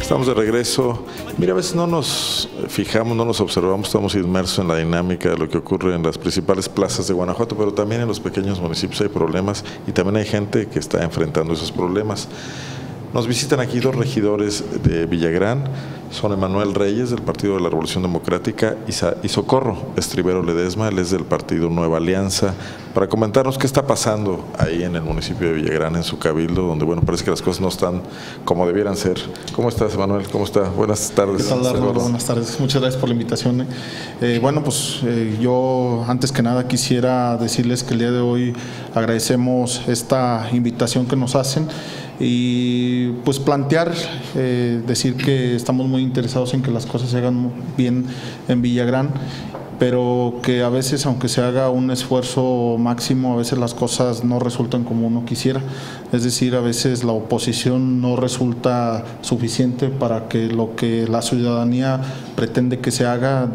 Estamos de regreso. Mira, a veces no nos fijamos, no nos observamos, estamos inmersos en la dinámica de lo que ocurre en las principales plazas de Guanajuato, pero también en los pequeños municipios hay problemas y también hay gente que está enfrentando esos problemas. Nos visitan aquí dos regidores de Villagrán, son Emanuel Reyes del Partido de la Revolución Democrática y Socorro Estribero Ledesma, él es del Partido Nueva Alianza, para comentarnos qué está pasando ahí en el municipio de Villagrán, en su cabildo, donde bueno, parece que las cosas no están como debieran ser. ¿Cómo estás, Emanuel? ¿Cómo está? Buenas tardes. ¿Qué tal, Arnoldo? Buenas tardes. Muchas gracias por la invitación. Yo antes que nada quisiera decirles que el día de hoy agradecemos esta invitación que nos hacen y pues plantear, decir que estamos muy interesados en que las cosas se hagan bien en Villagrán, pero que a veces, aunque se haga un esfuerzo máximo, a veces las cosas no resultan como uno quisiera. Es decir, a veces la oposición no resulta suficiente para que lo que la ciudadanía pretende que se haga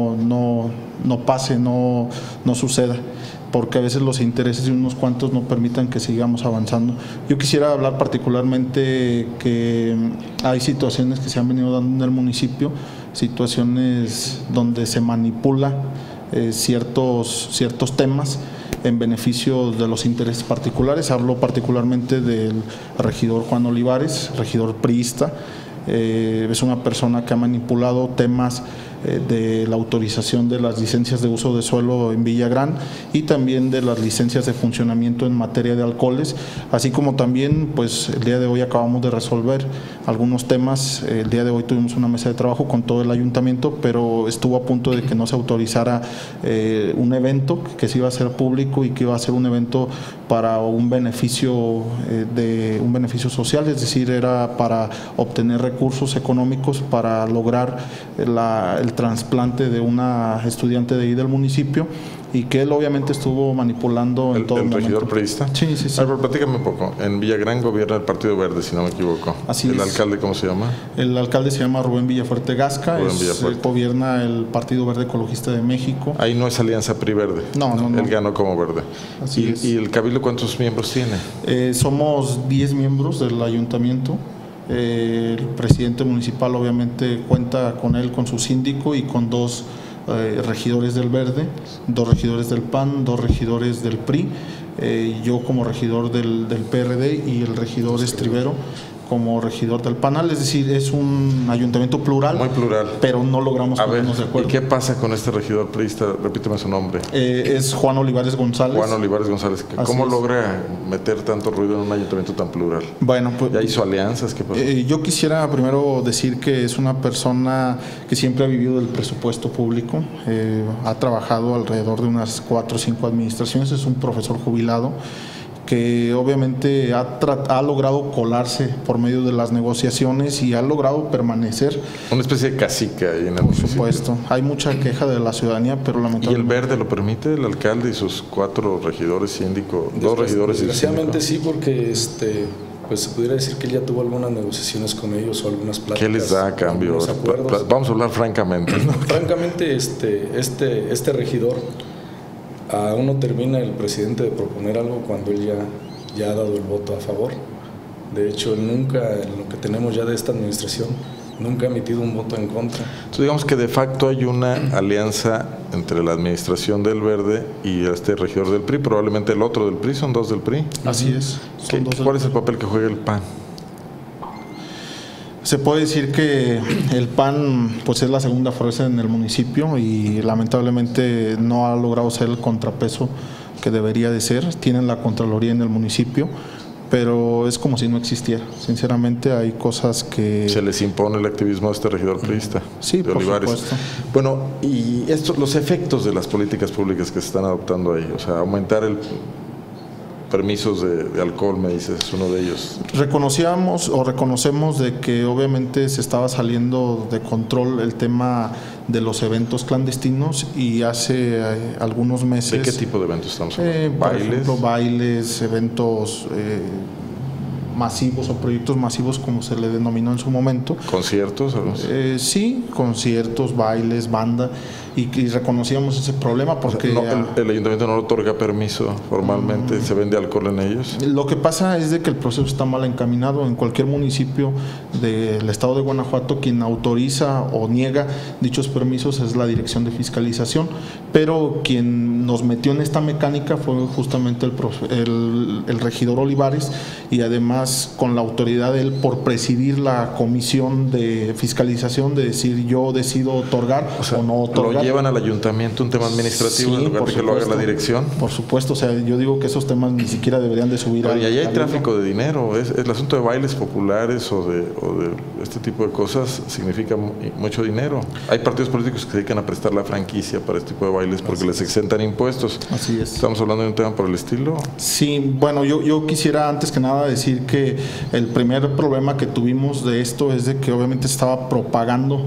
no pase, no suceda, porque a veces los intereses de unos cuantos no permitan que sigamos avanzando. Yo quisiera hablar particularmente que hay situaciones que se han venido dando en el municipio, situaciones donde se manipula ciertos temas en beneficio de los intereses particulares. Hablo particularmente del regidor Juan Olivares, regidor priista. Es una persona que ha manipulado temas de la autorización de las licencias de uso de suelo en Villagrán y también de las licencias de funcionamiento en materia de alcoholes, así como también pues el día de hoy acabamos de resolver algunos temas. El día de hoy tuvimos una mesa de trabajo con todo el ayuntamiento, pero estuvo a punto de que no se autorizara un evento que se iba a hacer público y que iba a ser un evento para un beneficio social, es decir, era para obtener recursos económicos para lograr el trasplante de una estudiante de ahí del municipio, y que él obviamente estuvo manipulando en todo momento. ¿El regidor priista? Sí. Pero platícame un poco. En Villagrán gobierna el Partido Verde, si no me equivoco. Así ¿El es. alcalde cómo se llama? El alcalde se llama Rubén Villafuerte Gasca, gobierna el Partido Verde Ecologista de México. Ahí no es alianza PRI-Verde. No. Él ganó como verde. Así es. ¿Y el cabildo cuántos miembros tiene? Somos 10 miembros del ayuntamiento. El presidente municipal obviamente cuenta con él, con su síndico y con dos regidores del Verde, 2 regidores del PAN, 2 regidores del PRI, yo como regidor del PRD y el regidor Estribero como regidor del PANAL. Es decir, es un ayuntamiento plural. Muy plural. Pero no logramos ponernos de acuerdo. ¿Y qué pasa con este regidor priista? Repíteme su nombre. Es Juan Olivares González. Juan Olivares González. ¿Cómo logra meter tanto ruido en un ayuntamiento tan plural? Bueno, pues, ¿ya hizo alianzas? ¿Qué pasó? Yo quisiera primero decir que es una persona que siempre ha vivido del presupuesto público, ha trabajado alrededor de unas 4 o 5 administraciones, es un profesor jubilado que obviamente ha logrado colarse por medio de las negociaciones y ha logrado permanecer. Una especie de cacique ahí en el municipio. Por supuesto, hay mucha queja de la ciudadanía, pero lamentablemente... ¿Y el Verde lo permite, el alcalde y sus 4 regidores, síndico, 2 regidores y desgraciadamente sí, porque pues se pudiera decir que él ya tuvo algunas negociaciones con ellos o algunas pláticas. ¿Qué les da a cambio? Vamos a hablar francamente, ¿no? Francamente, este regidor, aún no termina el presidente de proponer algo cuando él ya ha dado el voto a favor. De hecho, él nunca, en lo que tenemos ya de esta administración, nunca ha emitido un voto en contra. Entonces digamos que de facto hay una alianza entre la administración del Verde y este regidor del PRI, probablemente el otro del PRI, son 2 del PRI. Así es. ¿Cuál es el papel que juega el PAN? Se puede decir que el PAN pues es la segunda fuerza en el municipio y lamentablemente no ha logrado ser el contrapeso que debería de ser. Tienen la Contraloría en el municipio, pero es como si no existiera. Sinceramente hay cosas que... Se les impone el activismo a este regidor priista. Sí, de Olivares. Por supuesto. Bueno, y los efectos de las políticas públicas que se están adoptando ahí, o sea, aumentar el permisos de alcohol, me dices, es uno de ellos. Reconocemos de que obviamente se estaba saliendo de control el tema de los eventos clandestinos y hace algunos meses... ¿De qué tipo de eventos estamos hablando? Por ejemplo, bailes, eventos masivos o proyectos masivos, como se le denominó en su momento. ¿Conciertos? Sí, conciertos, bailes, banda, y reconocíamos ese problema porque... No, el ayuntamiento no otorga permiso formalmente, ¿se vende alcohol en ellos? Lo que pasa es de que el proceso está mal encaminado. En cualquier municipio del estado de Guanajuato, quien autoriza o niega dichos permisos es la Dirección de Fiscalización, pero quien nos metió en esta mecánica fue justamente el regidor Olivares, y además con la autoridad de él por presidir la comisión de fiscalización, de decir yo decido otorgar o no otorgar. ¿Lo llevan al ayuntamiento un tema administrativo, sí, en lugar de que lo haga la dirección? Por supuesto, o sea, yo digo que esos temas ni siquiera deberían de subir. Y ahí hay tráfico de dinero. El asunto de bailes populares o de este tipo de cosas significa mucho dinero. Hay partidos políticos que se dedican a prestar la franquicia para este tipo de bailes porque les exentan impuestos. Así es. ¿Estamos hablando de un tema por el estilo? Sí, bueno, yo quisiera antes que nada decir que el primer problema que tuvimos de esto es de que obviamente estaba propagando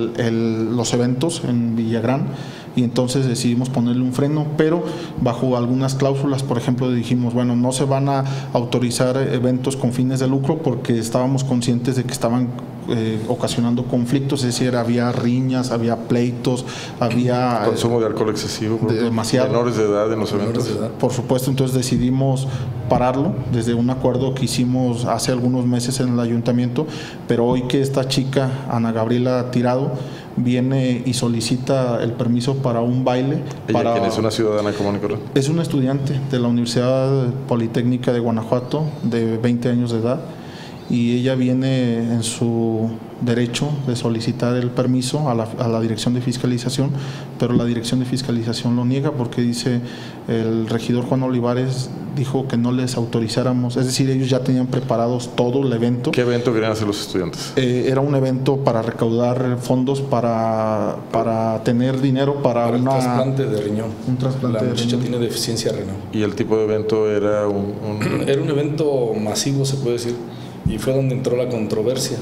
los eventos en Villagrán, y entonces decidimos ponerle un freno, pero bajo algunas cláusulas. Por ejemplo, dijimos, bueno, no se van a autorizar eventos con fines de lucro porque estábamos conscientes de que estaban ocasionando conflictos, es decir, había riñas, había pleitos, había consumo de alcohol excesivo, demasiado, menores de edad en los eventos. Por supuesto, entonces decidimos pararlo desde un acuerdo que hicimos hace algunos meses en el ayuntamiento, pero hoy que esta chica, Ana Gabriela Tirado, viene y solicita el permiso para un baile. ¿Ella quién es? ¿Una ciudadana común y corriente? Es una estudiante de la Universidad Politécnica de Guanajuato, de 20 años de edad, y ella viene en su derecho de solicitar el permiso a la Dirección de Fiscalización, pero la Dirección de Fiscalización lo niega porque dice, el regidor Juan Olivares dijo que no les autorizáramos, es decir, ellos ya tenían preparados todo el evento. ¿Qué evento querían hacer los estudiantes? Era un evento para recaudar fondos para tener dinero para un trasplante de riñón. Un trasplante de riñón. La muchacha tiene deficiencia renal. ¿Y el tipo de evento era Era un evento masivo, se puede decir, y fue donde entró la controversia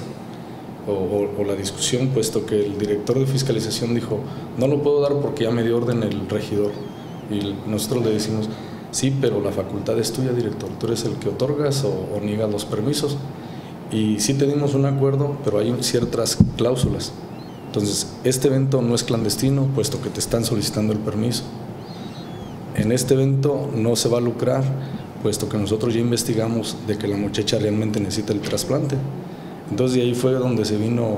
o la discusión, puesto que el director de fiscalización dijo, no lo puedo dar porque ya me dio orden el regidor, y nosotros le decimos, sí, pero la facultad es tuya, director, tú eres el que otorgas o niegas los permisos, y sí tenemos un acuerdo, pero hay ciertas cláusulas. Entonces, este evento no es clandestino, puesto que te están solicitando el permiso. En este evento no se va a lucrar, puesto que nosotros ya investigamos de que la muchacha realmente necesita el trasplante. Entonces de ahí fue donde se vino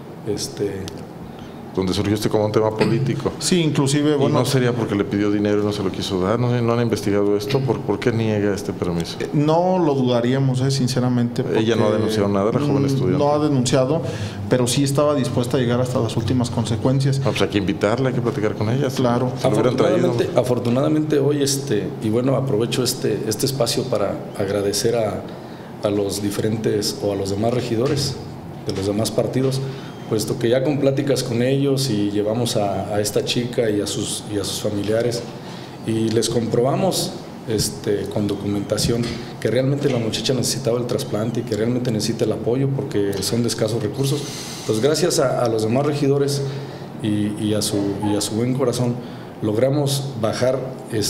donde surgió como un tema político. Sí, inclusive, bueno... ¿Y no sería porque le pidió dinero y no se lo quiso dar? ¿No han investigado esto? ¿Por qué niega este permiso? No lo dudaríamos, sinceramente. ¿Ella no ha denunciado nada, la joven estudiante? No ha denunciado, pero sí estaba dispuesta a llegar hasta las últimas consecuencias. Pues hay que invitarla, hay que platicar con ella. Claro. Afortunadamente hoy, y bueno, aprovecho este espacio para agradecer a los diferentes o a los demás regidores de los demás partidos, puesto que ya con pláticas con ellos y llevamos a esta chica y a sus familiares y les comprobamos con documentación que realmente la muchacha necesitaba el trasplante y que realmente necesita el apoyo porque son de escasos recursos. Entonces, gracias a los demás regidores y a su buen corazón, logramos bajar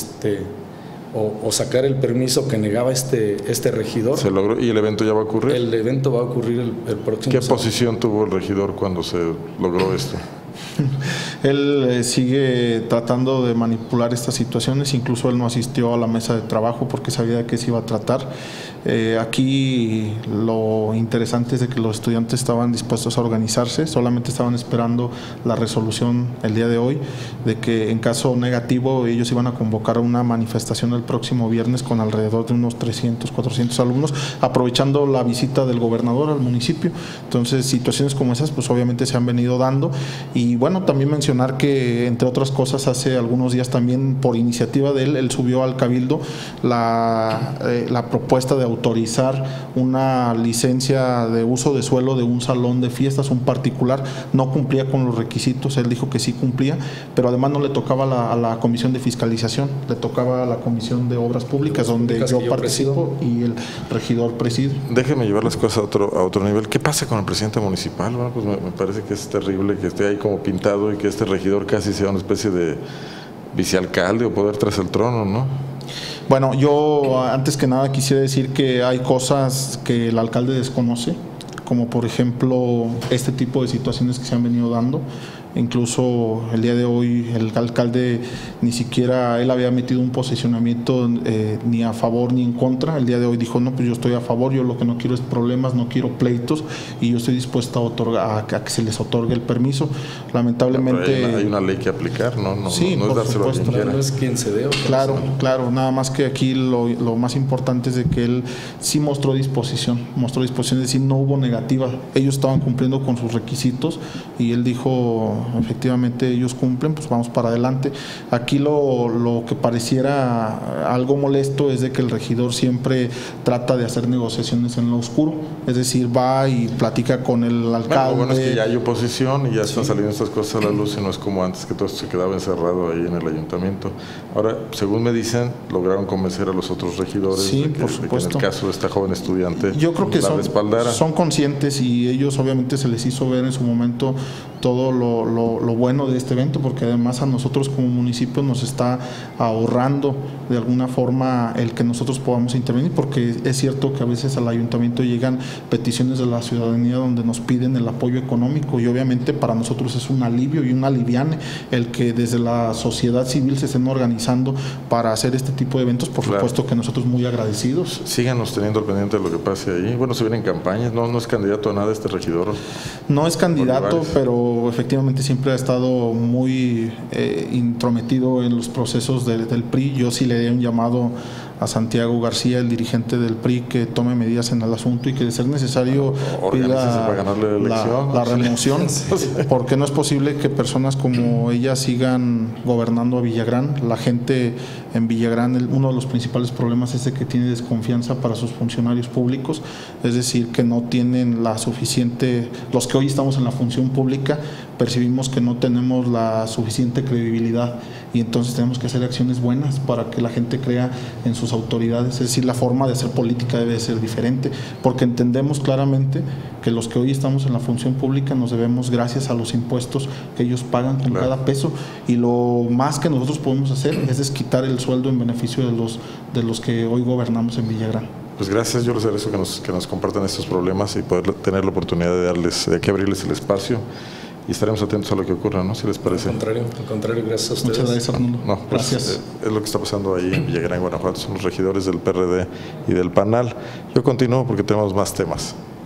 o sacar el permiso que negaba este regidor. ¿Se logró? ¿Y el evento ya va a ocurrir? El evento va a ocurrir el próximo ¿Qué posición tuvo el regidor cuando se logró esto? Él sigue tratando de manipular estas situaciones, incluso él no asistió a la mesa de trabajo porque sabía de qué se iba a tratar. Aquí lo interesante es de que los estudiantes estaban dispuestos a organizarse, solamente estaban esperando la resolución el día de hoy, de que en caso negativo ellos iban a convocar una manifestación el próximo viernes con alrededor de unos 300, 400 alumnos, aprovechando la visita del gobernador al municipio. Entonces, situaciones como esas pues obviamente se han venido dando. Y bueno, también mencionar que entre otras cosas hace algunos días también por iniciativa de él subió al Cabildo la propuesta de autorizar una licencia de uso de suelo de un salón de fiestas, un particular. No cumplía con los requisitos, él dijo que sí cumplía, pero además no le tocaba a la comisión de fiscalización, le tocaba a la comisión de obras públicas, donde yo participo y el regidor preside. Déjeme llevar las cosas a otro nivel. ¿Qué pasa con el presidente municipal? Bueno, pues me parece que es terrible que esté ahí como pintado y que este regidor casi sea una especie de vicealcalde o poder tras el trono, ¿no? Bueno, yo antes que nada quisiera decir que hay cosas que el alcalde desconoce, como por ejemplo este tipo de situaciones que se han venido dando. Incluso el día de hoy el alcalde ni siquiera él había metido un posicionamiento ni a favor ni en contra. El día de hoy dijo, no, pues yo estoy a favor, yo lo que no quiero es problemas, no quiero pleitos y yo estoy dispuesto a que se les otorgue el permiso. Lamentablemente… Hay una ley que aplicar, ¿no? Sí, no es por dárselo a quien supuesto. quiera. No es quien se dé. Claro, nada más que aquí lo más importante es de que él sí mostró disposición, es decir, no hubo negativa. Ellos estaban cumpliendo con sus requisitos y él dijo, efectivamente ellos cumplen, pues vamos para adelante. Aquí lo que pareciera algo molesto es de que el regidor siempre trata de hacer negociaciones en lo oscuro, es decir, va y platica con el alcalde. Bueno, es que ya hay oposición y ya están saliendo estas cosas a la luz y no es como antes que todo esto se quedaba encerrado ahí en el ayuntamiento. Ahora, según me dicen, lograron convencer a los otros regidores sí, de que en el caso de esta joven estudiante yo creo que respaldara. Son conscientes y ellos obviamente se les hizo ver en su momento todo lo bueno de este evento, porque además a nosotros como municipio nos está ahorrando de alguna forma el que nosotros podamos intervenir, porque es cierto que a veces al ayuntamiento llegan peticiones de la ciudadanía donde nos piden el apoyo económico y obviamente para nosotros es un alivio y un aliviane el que desde la sociedad civil se estén organizando para hacer este tipo de eventos, por supuesto que nosotros muy agradecidos. Síganos teniendo al pendiente de lo que pase ahí. Bueno, se vienen campañas, no es candidato a nada este regidor. No es candidato, pero efectivamente siempre ha estado muy intrometido en los procesos del PRI. Yo sí le di un llamado a Santiago García, el dirigente del PRI, que tome medidas en el asunto y que de ser necesario pida la remoción, porque no es posible que personas como ella sigan gobernando a Villagrán. La gente en Villagrán, uno de los principales problemas es de que tiene desconfianza para sus funcionarios públicos, es decir, que no tienen la suficiente, los que hoy estamos en la función pública, percibimos que no tenemos la suficiente credibilidad y entonces tenemos que hacer acciones buenas para que la gente crea en sus autoridades, es decir, la forma de hacer política debe ser diferente, porque entendemos claramente que los que hoy estamos en la función pública nos debemos gracias a los impuestos que ellos pagan con cada peso y lo más que nosotros podemos hacer es desquitar el sueldo en beneficio de los que hoy gobernamos en Villagrán. Pues gracias, yo les agradezco que nos compartan estos problemas y poder tener la oportunidad de que abrirles el espacio. Y estaremos atentos a lo que ocurra, ¿no? Si les parece. Al contrario, gracias a ustedes. Muchas gracias, Arnoldo. No, pues, gracias. Es lo que está pasando ahí en Villagrán, Guanajuato. Son los regidores del PRD y del PANAL. Yo continúo porque tenemos más temas.